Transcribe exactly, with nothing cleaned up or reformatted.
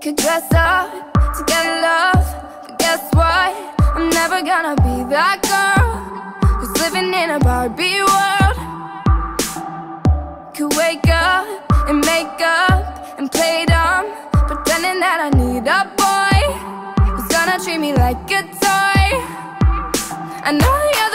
Could dress up to get love, but guess what? I'm never gonna be that girl who's living in a Barbie world. Could wake up and make up and play dumb, pretending that I need a boy who's gonna treat me like a toy. I know you're the